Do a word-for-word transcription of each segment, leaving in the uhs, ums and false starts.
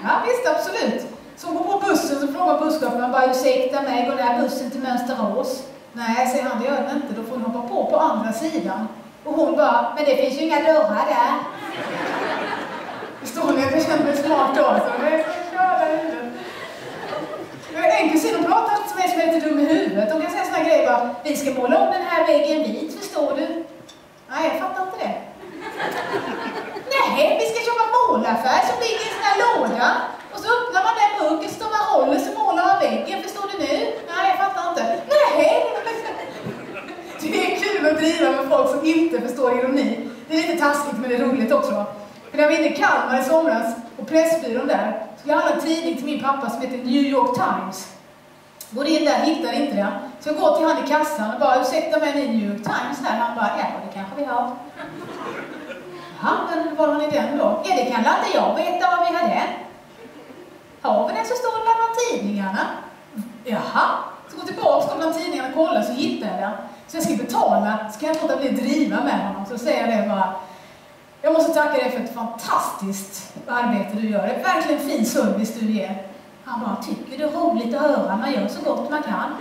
Ja, visst, absolut. Så hon går på bussen så frågar busschauffören bara, ursäkta mig, går den här bussen till Mönsterås? Nej, säger han, det gör den inte. Då får hon hoppa på på andra sidan. Och hon bara, men det finns ju inga dörrar där. Förstår ni att jag känner mig smart då? Så det är så köra huvudet. Jag har en kusin som pratar till mig som är lite dum i huvudet. De kan säga såna grejer bara, vi ska måla om den här väggen vit, förstår du? Nej, jag fattar inte det. Nej, vi ska köpa målarfärg som ligger i en sån här låda. Och så öppnar man den burken, så man håller så målar man väggen, förstår du nu? Nej, jag fattar inte. Nej! Det är kul att driva med folk som inte förstår ironi. Det är lite taskigt, men det är roligt också. För när jag var inne i Kalmar i somras och Pressbyrån där, så jag hade en tidning till min pappa som heter New York Times. Går in där, hittar inte det. Så jag går till han i kassan och bara, ursäkta mig, i New York Times här. Han bara, ja, det kanske vi har. Ja, men var har ni den då? Ja, det kan inte jag veta vad vi har den. Har vi den så står det bland tidningarna. Jaha, så gå tillbaka och bland tidningarna och kolla så hittar jag den. Så jag ska betala, ska jag låta bli driva med honom. Så säger jag det bara, jag måste tacka dig för ett fantastiskt arbete du gör. Det är verkligen fin service du ger. Han bara, tycker det är roligt att höra, man gör så gott man kan.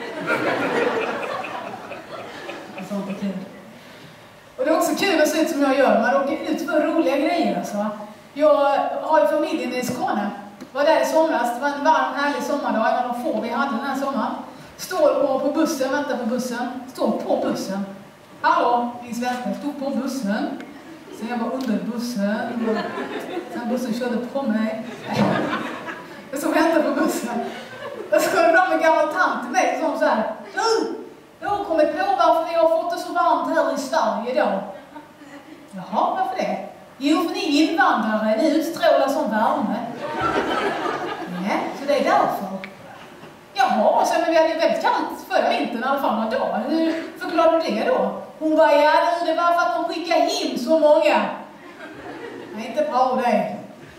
Sånt är kul. Och det är också kul att se ut som jag gör. Man råkar ut för roliga grejer alltså. Jag har ju familjen i Skåne. Var där i somras. Det var en varm, härlig sommardag. En av de få vi hade den här sommaren. Står på, på bussen, väntar på bussen. Står på bussen. Hallå, min svenska. Stod på bussen. Sen jag var under bussen. Sen bussen körde på mig. Jag så väntar på bussen. Och så kom det fram en gammal tant till mig som så här. Du! Jag har kommit på varför vi har fått det så varmt här i Sverige idag. Jaha, varför det? Jo, för ni är invandrare, ni utstrålar som värme. Nej, så det är därför. Jaha, så men vi hade ju väldigt kallt förra vintern i alla fall några dagar. Hur förklarar du det då? Hon var, ja det var för att de skickade in så många. Nej, inte bra det.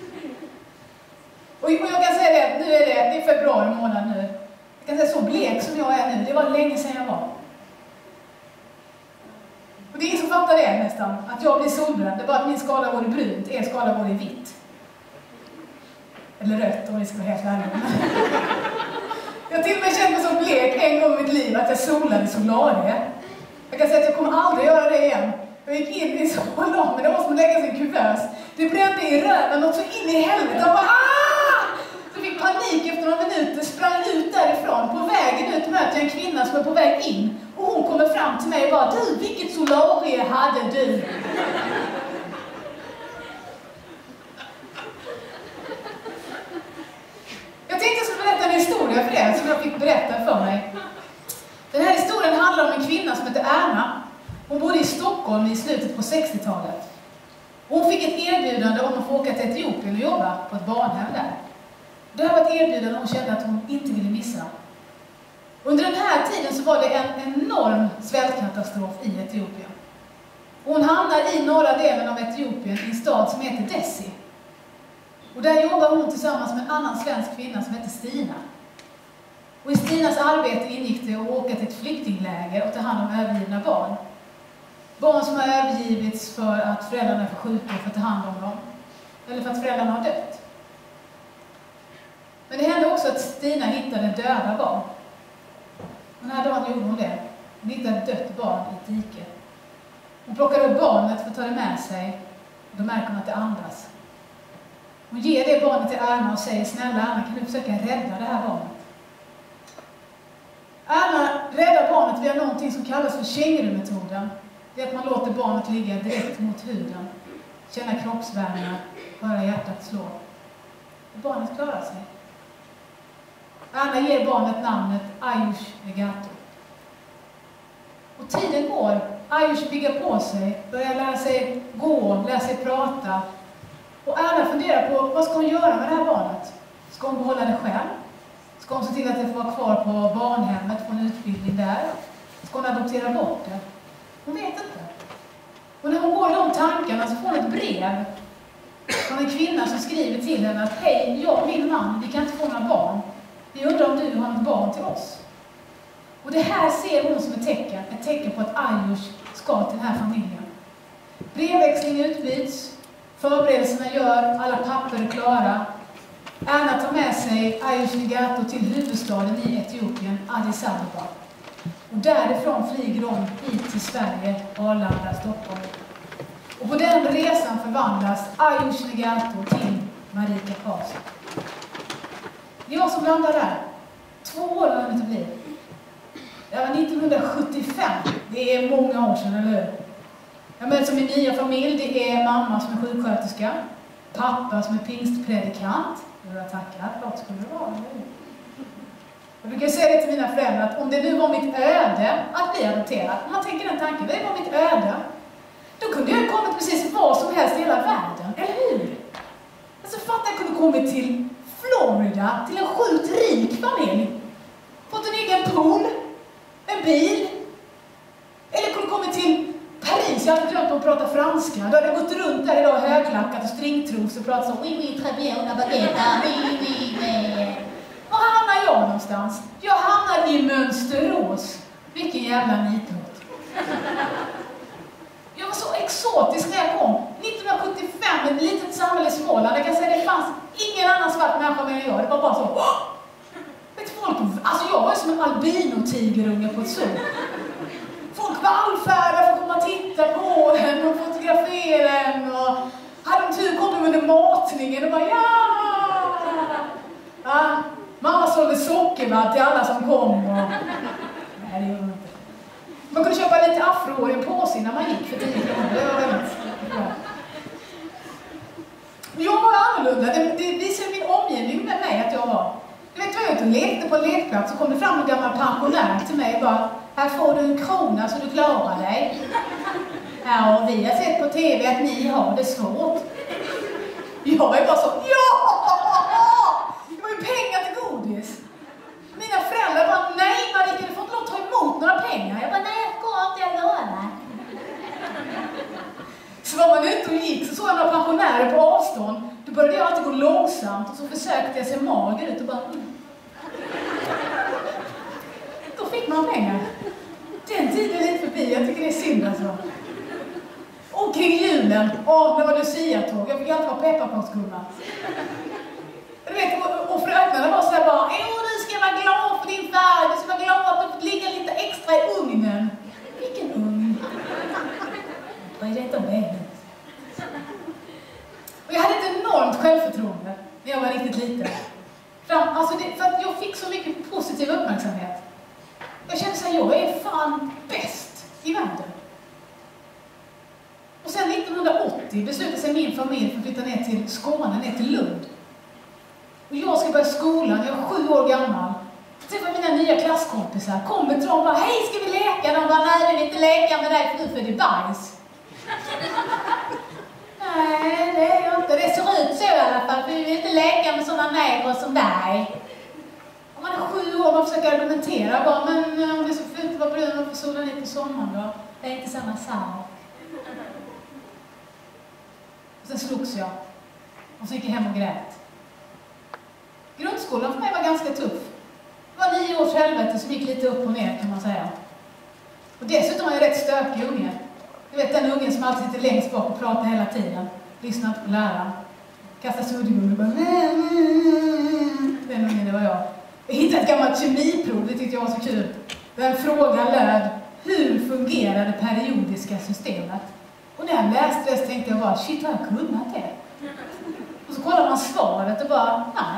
Och jag kan säga det, nu är det, det är februari månad nu. Jag kan säga så blek som jag är nu, det var länge sedan jag var. Och det är ingen som fattar det nästan, att jag blir solbränd. Det är bara att min skala går i brunt, er skala går i vitt. Eller rött om ni ska vara helt ärliga. Jag till och med kände mig så blek en gång i mitt liv att jag solade Solarie. Jag kan säga att jag kommer aldrig göra det igen. Jag gick in i solen, men det var som att lägga sig i kuvös. Det brände i röven och så in i helvete. Jag bara, ah! Så jag fick panik efter några minuter, sprang ut därifrån. På vägen ut möter jag en kvinna som är på väg in. Och hon kommer fram till mig och bara, du, vilket Solarie hade du? Jag tänkte jag skulle berätta en historia för er som jag fick berätta för mig. Den här historien handlar om en kvinna som heter Erna. Hon bodde i Stockholm i slutet på sextiotalet. Hon fick ett erbjudande om att få åka till Etiopien och jobba på ett barnhem där. Det här var ett erbjudande hon kände att hon inte ville missa. Under den här tiden så var det en enorm svältkatastrof i Etiopien. Hon hamnade i norra delen av Etiopien i en stad som heter Dessie. Och där jobbade hon tillsammans med en annan svensk kvinna som heter Stina. Och i Stinas arbete ingick det att åka till ett flyktingläger och ta hand om övergivna barn. Barn som har övergivits för att föräldrarna är för sjuka för att ta hand om dem. Eller för att föräldrarna har dött. Men det hände också att Stina hittade döda barn. Den här dagen gjorde hon det. Hon hittade ett dött barn i ett dike. Hon plockade upp barnet för att ta det med sig. Och då märker hon att det andas. Hon ger det barnet till Erna och säger, snälla Erna, kan du försöka rädda det här barnet? Erna räddar barnet via någonting som kallas för kängurumetoden. Det är att man låter barnet ligga direkt mot huden. Känna kroppsvärme, höra hjärtat slå. Och barnet klarar sig. Erna ger barnet namnet Ayush Legato. Och tiden går. Ayush bygger på sig, börjar lära sig gå, lära sig prata. Och Erna funderar på, vad ska hon göra med det här barnet? Ska hon behålla det själv? Ska hon se till att det får vara kvar på barnhemmet, få en utbildning där? Ska hon adoptera bort det? Hon vet inte. Och när hon går i de tankarna så får hon ett brev från en kvinna som skriver till henne att hej, jag och min man, vi kan inte få några barn. Vi undrar om du har något barn till oss. Och det här ser hon som ett tecken, ett tecken på att Ayush ska till den här familjen. Brevväxling utbyts, förberedelserna gör, alla papper är klara. sig Ayush Nigato till huvudstaden i Etiopien, Addis Abeba. Och därifrån flyger de hit till Sverige, Arlanda, Stockholm. Och på den resan förvandlas Ayush Nigato till Marika Karlsson. Det var som landade där. Två år har det inte blivit. Det var nittonhundrasjuttiofem. Det är många år sedan, eller hur? Jag möts min nya familj. Det är mamma som är sjuksköterska. Pappa som är pingstpredikant. Jag tackar. Klart skulle det vara. Jag brukar säga det till mina föräldrar att om det nu var mitt öde att bli adopterad. Om man tänker den tanken. Det var mitt öde. Då kunde jag kommit precis vad som helst i hela världen. Eller hur? Alltså fatta jag kunde kommit till Florida. Till en sjukt rik familj. Fått en egen pool. En bil. Eller kunde kommit till Paris. Jag hade glömt att prata franska. Då hade jag gått runt där idag högklackat och stringtros och pratat så. Oui, oui, très bien, on a baguette. Oui, oui, oui. Var hamnar jag någonstans? Jag hamnar i Mönsterås. Vilken jävla nitort. Jag var så exotisk när jag kom. nittonhundrasjuttiofem, ett litet samhälle i Småland. Jag kan säga att det fanns ingen annan svart människa mer än jag. Det var bara så. Åh! Vet folk, alltså jag var som en albino-tigerunge på ett zoo. Folk vallfärdade för att komma och titta på en och fotografera en. Och hade de tur kom de under matningen och bara ja! Ja, mamma sålde sockervadd till alla som kom. Och... Nej, det gjorde man inte. Man kunde köpa lite afrohår i en påse när man gick för tio kronor. Det var väldigt bra. Jag var annorlunda. Det, det visade min omgivning med mig att jag var. Du vet, jag var ute och lekte på en lekplats så kom det fram en gammal pensionär till mig och bara här får du en krona så du klarar dig. Ja, och vi har sett på tv att ni har det svårt. Jag var ju bara så, ja! Det var ju pengar till godis. Mina föräldrar bara, nej Marika, du får inte lov att ta emot några pengar. Jag bara, nej jag går inte, jag lovar. Så var man ute och gick så såg jag några pensionärer på avstånd. Då började jag alltid gå långsamt och så försökte jag se mager ut och bara... Mm. Då fick man pengar. Den tiden är lite förbi, jag tycker det är synd alltså. Och kring julen, åh, det var Lucia-tåg. Jag fick alltid vara pepparkaksgumma. Du vet, och, och fröknarna var så här bara, åh du ska vara glad för din färg, du ska vara glad att du får ligga lite extra i ugnen. Vilken ugn? Vad är detta med? Och jag hade ett enormt självförtroende när jag var riktigt liten. Fram, alltså det, för att jag fick så mycket positiv uppmärksamhet. Jag kände så här, jag är fan bäst i världen. Och sen nittonhundraåttio beslutade sig min familj för att flytta ner till Skåne, ner till Lund. Och jag ska börja skolan, jag är sju år gammal. Så träffade mina nya klasskompisar, kommer till dem och bara, hej ska vi leka? De bara, nej vi vill inte leka med dig för du födde bajs. Nej, det är jag inte. Det ser ut så i alla fall, för vi vill inte leka med sådana negrer som dig. Om man är sju år, man försöker argumentera bara, men om det är så fint att vara brun och få solen lite på sommaren då, det är inte samma sak. Och sen slogs jag. Och så gick jag hem och grät. Grundskolan för mig var ganska tuff. Det var nio års helvete som gick lite upp och ner kan man säga. Och dessutom var jag rätt stökig unge. Du vet den ungen som alltid sitter längst bak och pratar hela tiden. Lyssnar inte på läraren. Kastar suddgummi och bara... Den ungen, det var jag. Jag hittade ett gammalt kemiprov, det tyckte jag var så kul. Den frågan löd, hur fungerar det periodiska systemet? Och när jag läste det så tänkte jag bara, shit har jag kunnat det? Och så kollar man svaret och bara,